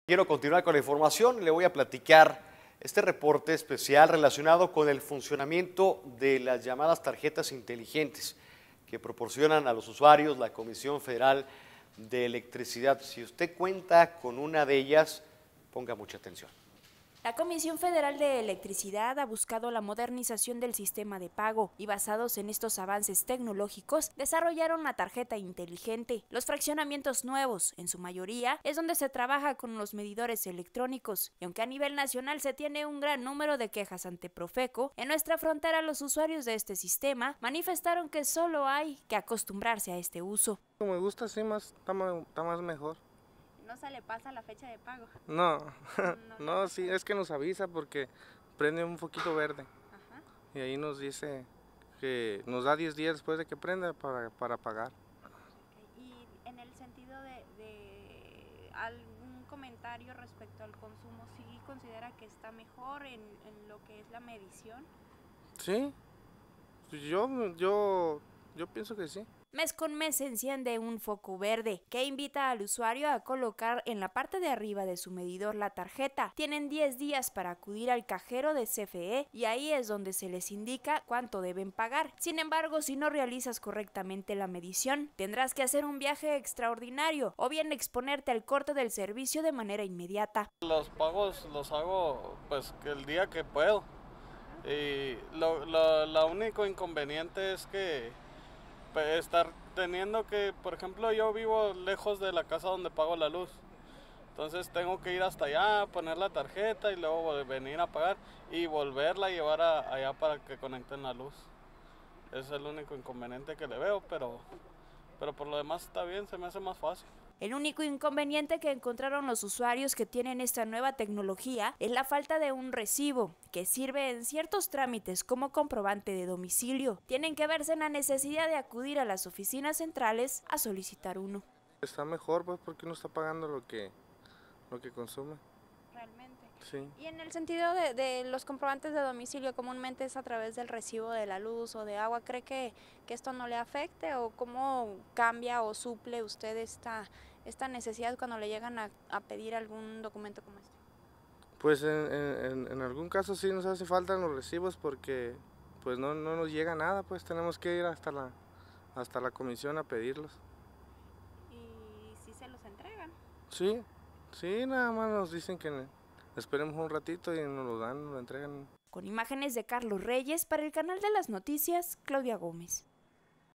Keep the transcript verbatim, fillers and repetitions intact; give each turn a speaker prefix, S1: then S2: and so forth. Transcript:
S1: Quiero continuar con la información y le voy a platicar este reporte especial relacionado con el funcionamiento de las llamadas tarjetas inteligentes que proporcionan a los usuarios la Comisión Federal de Electricidad. Si usted cuenta con una de ellas, ponga mucha atención.
S2: La Comisión Federal de Electricidad ha buscado la modernización del sistema de pago y basados en estos avances tecnológicos desarrollaron la tarjeta inteligente. Los fraccionamientos nuevos, en su mayoría, es donde se trabaja con los medidores electrónicos y aunque a nivel nacional se tiene un gran número de quejas ante Profeco, en nuestra frontera los usuarios de este sistema manifestaron que solo hay que acostumbrarse a este uso.
S3: Me gusta así, más, está más, está más mejor.
S4: ¿No se le pasa la fecha de pago?
S3: No, no, no, sí, es que nos avisa porque prende un foquito verde.
S4: Ajá.
S3: Y ahí nos dice que nos da diez días después de que prenda para, para pagar.
S4: Okay. Y en el sentido de, de algún comentario respecto al consumo, ¿sí considera que está mejor en, en lo que es la medición?
S3: Sí, yo, yo, yo pienso que sí.
S2: Mes con mes se enciende un foco verde que invita al usuario a colocar en la parte de arriba de su medidor la tarjeta. Tienen diez días para acudir al cajero de C F E y ahí es donde se les indica cuánto deben pagar. Sin embargo, si no realizas correctamente la medición, tendrás que hacer un viaje extraordinario o bien exponerte al corte del servicio de manera inmediata.
S5: Los pagos los hago pues que el día que puedo. Y lo, lo, lo único inconveniente es que estar teniendo que, por ejemplo, yo vivo lejos de la casa donde pago la luz, entonces tengo que ir hasta allá, poner la tarjeta y luego venir a pagar y volverla a llevar a, allá para que conecten la luz. Ese es el único inconveniente que le veo, pero, pero por lo demás está bien, se me hace más fácil.
S2: El único inconveniente que encontraron los usuarios que tienen esta nueva tecnología es la falta de un recibo, que sirve en ciertos trámites como comprobante de domicilio. Tienen que verse en la necesidad de acudir a las oficinas centrales a solicitar uno.
S3: Está mejor pues porque uno está pagando lo que, lo que consume.
S4: Realmente.
S3: Sí.
S4: Y en el sentido de, de los comprobantes de domicilio, comúnmente es a través del recibo de la luz o de agua. ¿Cree que, que esto no le afecte o cómo cambia o suple usted esta, esta necesidad cuando le llegan a, a pedir algún documento como este?
S3: Pues en, en, en algún caso sí nos hace falta los recibos porque pues no, no nos llega nada, pues tenemos que ir hasta la, hasta la comisión a pedirlos.
S4: ¿Y si se los entregan?
S3: Sí, sí, nada más nos dicen que esperemos un ratito y nos lo dan, nos lo entregan.
S2: Con imágenes de Carlos Reyes, para el canal de las noticias, Claudia Gómez.